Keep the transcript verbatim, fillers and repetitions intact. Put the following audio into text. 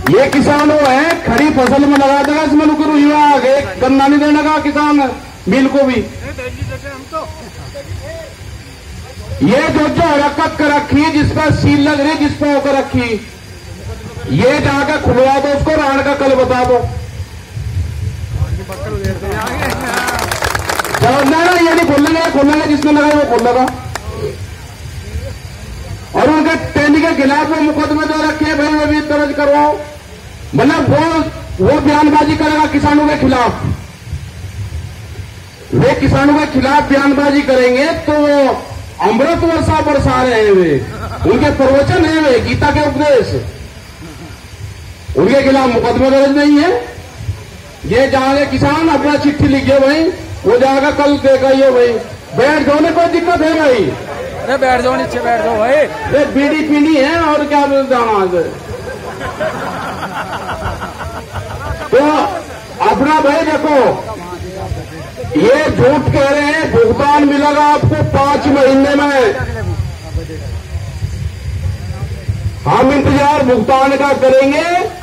ये किसान वो है खड़ी फसल में लगा देगा, इसमें रुकरू युवा आगे गन्ना नहीं देने का किसान मिल को भी। ये जो जो हरकत कर रखी, जिस पर सील लग रही, जिस पर होकर रखी, ये जाकर खुलवा दो उसको, राण का कल बता दो। ना ये नहीं खोलेंगे, खोलेंगे जिसने लगाया वो खोलेगा। और उनके टेंडी के खिलाफ वो मुकदमे जो रखे भाई वो भी दर्ज करवाओ। मतलब वो वो बयानबाजी करेगा किसानों के खिलाफ, वे किसानों के खिलाफ बयानबाजी करेंगे तो वो अमृत वर्षा बरसा रहे हैं, वे उनके प्रवचन है, वे गीता के उपदेश, उनके खिलाफ मुकदमा दर्ज नहीं है। ये जाएंगे किसान अपना चिट्ठी लिखिए भाई, वो जाएगा कल देगा ये भाई। बैठ जाओ ना, कोई दिक्कत है भाई? अरे बैठ जाओ, नीचे बैठ जाओ भाई। ये बीड़ी पीनी है और क्या जाना है तो अपना भाई देखो, ये झूठ कह रहे हैं, भुगतान मिलेगा आपको पांच महीने में। हम इंतजार भुगतान का करेंगे